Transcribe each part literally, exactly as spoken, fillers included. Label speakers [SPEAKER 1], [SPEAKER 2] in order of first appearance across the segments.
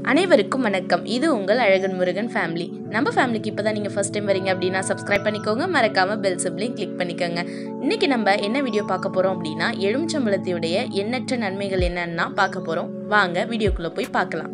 [SPEAKER 1] அனைவருக்கும் வணக்கம். இது உங்கள் அழகன் முருகன் ஃபேமிலி. நம்ம ஃபேமிலிக்கு இப்போ தான் நீங்கள் ஃபர்ஸ்ட் டைம் வரீங்க அப்படின்னா சப்ஸ்கிரைப் பண்ணிக்கோங்க, மறக்காமல் பெல் சிப்லையும் கிளிக் பண்ணிக்கோங்க. இன்றைக்கி நம்ம என்ன வீடியோ பார்க்க போகிறோம் அப்படின்னா எலுமிச்சம்பழத்தையுடைய எண்ணற்ற நன்மைகள் என்னன்னா பார்க்க போகிறோம். வாங்க வீடியோக்குள்ளே போய் பார்க்கலாம்.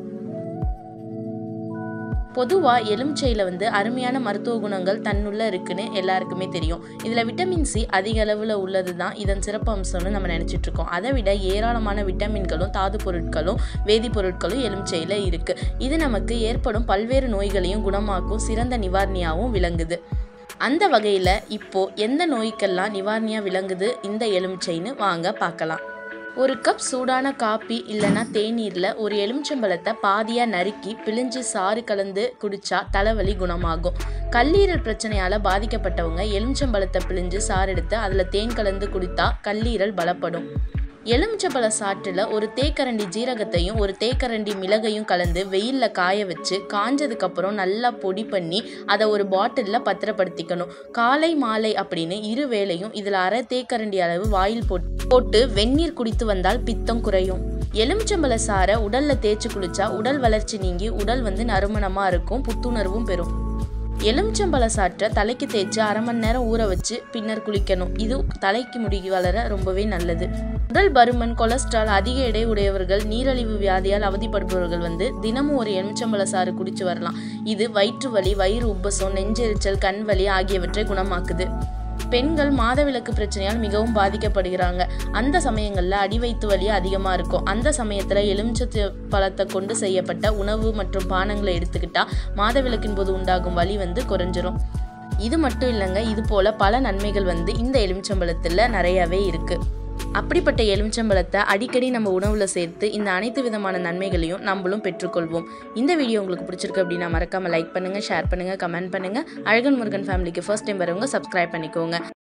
[SPEAKER 1] பொதுவாக எலுமிச்சையில் வந்து அருமையான மருத்துவ குணங்கள் தன்னுள்ளே இருக்குன்னு எல்லாருக்குமே தெரியும். இதில் விட்டமின் சி அதிக அளவில் உள்ளது தான் இதன் சிறப்பு அம்சம்னு நம்ம நினச்சிட்ருக்கோம். அதை விட ஏராளமான விட்டமின்களும் தாது பொருட்களும் வேதிப்பொருட்களும் எலுமிச்சையில் இருக்குது. இது நமக்கு ஏற்படும் பல்வேறு நோய்களையும் குணமாக்கும் சிறந்த நிவாரணியாகவும் விளங்குது. அந்த வகையில் இப்போது எந்த நோய்க்கெல்லாம் நிவாரணியாக விளங்குது இந்த எலுமிச்சைன்னு வாங்க பார்க்கலாம். ஒரு கப் சூடான காப்பி இல்லைன்னா தேநீரில் ஒரு எலுமிச்சம்பழத்தை பாதியாக நறுக்கி பிழிஞ்சு சாறு கலந்து குடித்தா தலைவலி குணமாகும். கல்லீரல் பிரச்சனையால் பாதிக்கப்பட்டவங்க எலுமிச்சம்பழத்தை பிழிஞ்சு சாறு எடுத்து அதில் தேன் கலந்து குடித்தா கல்லீரல் பலப்படும். எலுமிச்சம்பழ சாற்றில் ஒரு தேக்கரண்டி ஜீரகத்தையும் ஒரு தேக்கரண்டி மிளகையும் கலந்து வெயிலில் காய வச்சு காஞ்சதுக்கப்புறம் நல்லா பொடி பண்ணி அதை ஒரு பாட்டிலில் பத்திரப்படுத்திக்கணும். காலை மாலை அப்படின்னு இரு வேளையும் இதில் அரை தேக்கரண்டி அளவு வாயில் போட்டு போட்டு வெந்நீர் குடித்து வந்தால் பித்தம் குறையும். எலுமிச்சம்பழ சாறை உடலில் தேய்ச்சி குளிச்சா உடல் வளர்ச்சி நீங்கி உடல் வந்து நறுமணமாக இருக்கும், புத்துணர்வும் பெறும். எலுமிச்சம்பழ சாற்றை தலைக்கு தேய்ச்சி அரை மணி நேரம் ஊற வச்சு பின்னர் குளிக்கணும். இது தலைக்கு முடி வளர ரொம்பவே நல்லது. உடல் பருமன், கொலஸ்ட்ரால், அதிக எடை உடையவர்கள், நீரிழிவு வியாதியால் அவதிப்படுபவர்கள் வந்து தினமும் ஒரு எலுமிச்சம்பழ சாறு குடிச்சு வரலாம். இது வயிற்று வலி, வயிறு உப்பசம், நெஞ்செரிச்சல், கண் வலி ஆகியவற்றை குணமாக்குது. பெண்கள் மாதவிலக்கு பிரச்சனையால் மிகவும் பாதிக்கப்படுகிறாங்க. அந்த சமயங்களில் அடிவயிற்று வலி அதிகமாக இருக்கும். அந்த சமயத்தில் எலுமிச்சை பழத்தை கொண்டு செய்யப்பட்ட உணவு மற்றும் பானங்களை எடுத்துக்கிட்டா மாதவிலக்கின் போது உண்டாகும் வலி வந்து குறைஞ்சிரும். இது மட்டும் இல்லைங்க, இது போல் பல நன்மைகள் வந்து இந்த எலுமிச்சம்பழத்தில் நிறையவே இருக்குது. அப்படிப்பட்ட எலுமிச்சம்பழத்தை அடிக்கடி நம்ம உணவில் சேர்த்து இந்த அனைத்து விதமான நன்மைகளையும் நம்மளும் பெற்றுக்கொள்வோம். இந்த வீடியோ உங்களுக்கு பிடிச்சிருக்கு அப்படின்னா மறக்காமல் லைக் பண்ணுங்கள், ஷேர் பண்ணுங்கள், கமெண்ட் பண்ணுங்கள். அழகன் முருகன் ஃபேமிலிக்கு ஃபர்ஸ்ட் டைம் வரவங்க சப்ஸ்கிரைப் பண்ணிக்கோங்க.